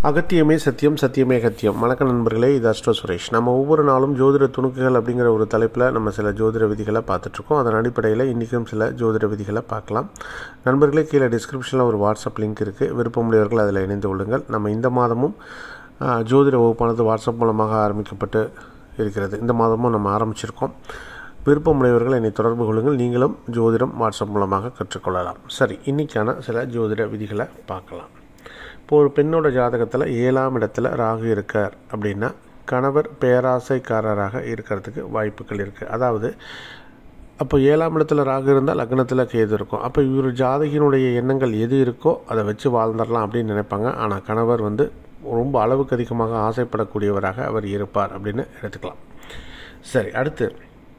அகத்தியமே சத்தியம், சத்தியமே அகத்தியம். வணக்கம் நண்பர்களே, இது அஸ்ட்ரோ சுரேஷ். நம்ம ஒவ்வொரு நாளும் ஜோதிட துணுக்குகள் அப்படிங்கிற ஒரு தலைப்பில் நம்ம சில ஜோதிட விதிகளை பார்த்துட்ருக்கோம். அதன் அடிப்படையில் இன்றைக்கும் சில ஜோதிட விதிகளை பார்க்கலாம். நண்பர்களே, கீழே டிஸ்கிரிப்ஷனில் ஒரு வாட்ஸ்அப் லிங்க் இருக்குது. விருப்பமுடையவர்கள் அதில் இணைந்து கொள்ளுங்கள். நம்ம இந்த மாதமும் ஜோதிட வகுப்பானது வாட்ஸ்அப் மூலமாக ஆரம்பிக்கப்பட்டு இருக்கிறது. இந்த மாதமும் நம்ம ஆரம்பிச்சிருக்கோம். விருப்பமுடையவர்கள் என்னை தொடர்பு கொள்ளுங்கள். நீங்களும் ஜோதிடம் வாட்ஸ்அப் மூலமாக கற்றுக்கொள்ளலாம். சரி, இன்றைக்கான சில ஜோதிட விதிகளை பார்க்கலாம். இப்போ ஒரு பெண்ணோட ஜாதகத்தில் 7ஆம் இடத்துல ராகு இருக்கார் அப்படின்னா கணவர் பேராசைக்காரராக இருக்கிறதுக்கு வாய்ப்புகள் இருக்குது. அதாவது அப்போ 7ஆம் இடத்துல ராகு இருந்தால் லக்னத்தில் கேது இருக்கும். அப்போ இவர் ஜாதகினுடைய எண்ணங்கள் எது இருக்கோ அதை வச்சு வாழ்ந்துடலாம் அப்படின்னு நினைப்பாங்க. ஆனால் கணவர் ரொம்ப அளவுக்கு அதிகமாக ஆசைப்படக்கூடியவராக அவர் இருப்பார் அப்படின்னு எடுத்துக்கலாம். சரி, அடுத்து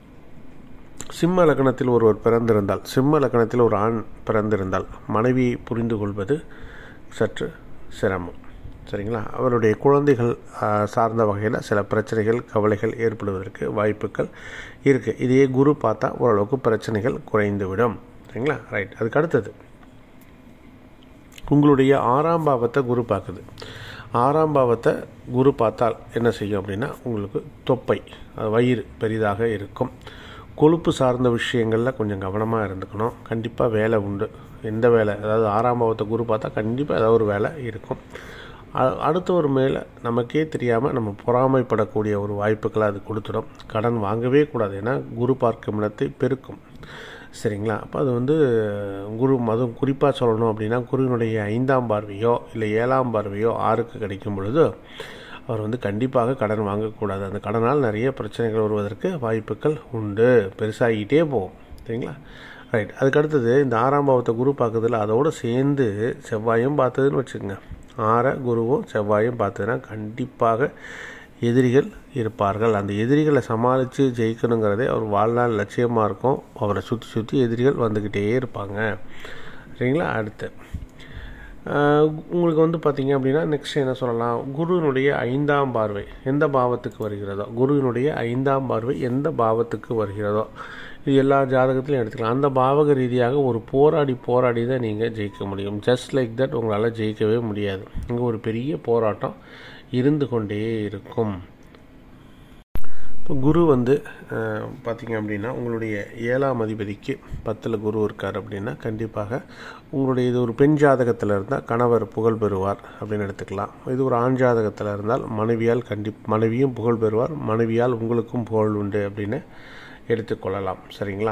சிம்ம லக்னத்தில் ஒருவர் பிறந்திருந்தால், சிம்ம லக்னத்தில் ஒரு ஆண் பிறந்திருந்தால் மனைவியை புரிந்து கொள்வது சற்று சிரமம். சரிங்களா? அவருடைய குழந்தைகள் சார்ந்த வகையில் சில பிரச்சனைகள், கவலைகள் ஏற்படுவதற்கு வாய்ப்புகள் இருக்குது. இதையே குரு பார்த்தா ஓரளவுக்கு பிரச்சனைகள் குறைந்துவிடும். சரிங்களா? ரைட். அதுக்கு அடுத்தது உங்களுடைய 6ஆம் பாவத்தை குரு பார்க்குது. 6ஆம் பாவத்தை குரு பார்த்தால் என்ன செய்யும் அப்படின்னா, உங்களுக்கு தொப்பை, வயிறு பெரிதாக இருக்கும். கொழுப்பு சார்ந்த விஷயங்களில் கொஞ்சம் கவனமாக இருந்துக்கணும். கண்டிப்பாக வேலை உண்டு. எந்த வேலை, அதாவது 6ஆம் பாவத்தை குரு பார்த்தா கண்டிப்பாக ஏதாவது ஒரு வேலை இருக்கும். அடுத்த ஒரு மேலே நமக்கே தெரியாமல் நம்ம பொறாமைப்படக்கூடிய ஒரு வாய்ப்புகளை அது கொடுத்துடும். கடன் வாங்கவே கூடாது. ஏன்னா குரு பார்க்கும் இடத்தை பெருக்கும். சரிங்களா? அப்போ அது குரு, அதுவும் குறிப்பாக சொல்லணும் அப்படின்னா குருவினுடைய 5ஆம் பார்வையோ இல்லை 7ஆம் பார்வையோ 6க்கு கிடைக்கும் பொழுது அவர் கண்டிப்பாக கடன் வாங்கக்கூடாது. அந்த கடனால் நிறைய பிரச்சனைகள் வருவதற்கு வாய்ப்புகள் உண்டு. பெருசாகிட்டே போகும். சரிங்களா? ரைட். அதுக்கடுத்தது இந்த 6ஆம் பாவத்தை குரு பார்க்குறதுல அதோடு சேர்ந்து செவ்வாயும் பார்த்ததுன்னு வச்சுக்கோங்க. 6 குருவும் செவ்வாயும் பார்த்ததுன்னா கண்டிப்பாக எதிரிகள் இருப்பார்கள். அந்த எதிரிகளை சமாளித்து ஜெயிக்கணுங்கிறதே அவர் வாழ்நாள் லட்சியமாக இருக்கும். அவரை சுற்றி சுற்றி எதிரிகள் வந்துக்கிட்டே இருப்பாங்க. சரிங்களா? அடுத்து உங்களுக்கு பார்த்திங்க அப்படின்னா நெக்ஸ்ட் என்ன சொல்லலாம், குருவினுடைய 5ஆம் பார்வை எந்த பாவத்துக்கு வருகிறதோ, குருவினுடைய 5ஆம் பார்வை எந்த பாவத்துக்கு வருகிறதோ இது எல்லா ஜாதகத்திலையும் எடுத்துக்கலாம். அந்த பாவக ரீதியாக ஒரு போராடி தான் நீங்கள் ஜெயிக்க முடியும். ஜஸ்ட் லைக் தட் உங்களால் ஜெயிக்கவே முடியாது. இங்கே ஒரு பெரிய போராட்டம் இருந்து கொண்டே இருக்கும். இப்போ குரு பார்த்திங்க அப்படின்னா உங்களுடைய 7ஆம் அதிபதிக்கு 10ல் குரு இருக்கார் அப்படின்னா கண்டிப்பாக உங்களுடைய இது ஒரு பெண் ஜாதகத்தில் இருந்தால் கணவர் புகழ் பெறுவார் அப்படின்னு எடுத்துக்கலாம். இது ஒரு ஆண் ஜாதகத்தில் இருந்தால் மனைவியும் புகழ் பெறுவார், மனைவியால் உங்களுக்கும் புகழ் உண்டு அப்படின்னு எடுத்துக்கொள்ளலாம். சரிங்களா?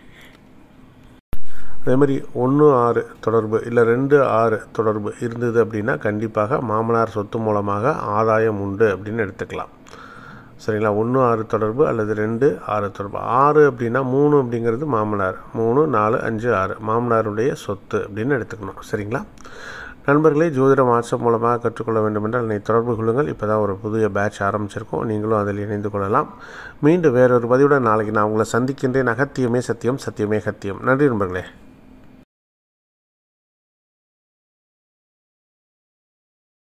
அதே மாதிரி 1-6 தொடர்பு இல்லை 2-6 தொடர்பு இருந்தது அப்படின்னா கண்டிப்பாக மாமனார் சொத்து மூலமாக ஆதாயம் உண்டு அப்படின்னு எடுத்துக்கலாம். சரிங்களா? 1-6 தொடர்பு அல்லது 2-6 தொடர்பு. 6 அப்படின்னா 3 அப்படிங்கிறது மாமனார், 3, 4, 5, 6 மாமனாருடைய சொத்து அப்படின்னு எடுத்துக்கணும். சரிங்களா? நண்பர்களே, ஜோதிடம் வாட்ஸ்அப் மூலமாக கற்றுக்கொள்ள வேண்டும் என்றால் என்னை தொடர்பு கொள்ளுங்கள். இப்போ தான் ஒரு புதிய பேட்ச் ஆரம்பிச்சிருக்கோம். நீங்களும் அதில் இணைந்து கொள்ளலாம். மீண்டும் வேறொரு பதிவுடன் நாளைக்கு நான் உங்களை சந்திக்கின்றேன். அகத்தியமே சத்தியம், சத்தியமே அகத்தியம். நன்றி நண்பர்களே.